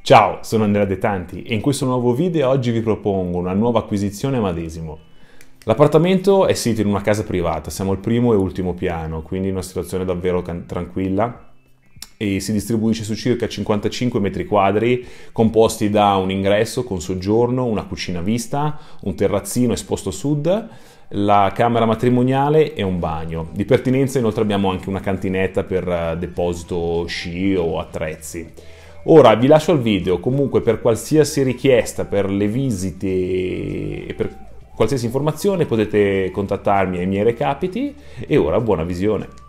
Ciao, sono Andrea De Tanti e in questo nuovo video oggi vi propongo una nuova acquisizione a Madesimo. L'appartamento è sito in una casa privata, siamo al primo e ultimo piano, quindi in una situazione davvero tranquilla e si distribuisce su circa 55 metri quadri composti da un ingresso con soggiorno, una cucina vista, un terrazzino esposto a sud, la camera matrimoniale e un bagno. Di pertinenza inoltre abbiamo anche una cantinetta per deposito sci o attrezzi. Ora vi lascio al video, comunque per qualsiasi richiesta, per le visite e per qualsiasi informazione potete contattarmi ai miei recapiti e ora buona visione.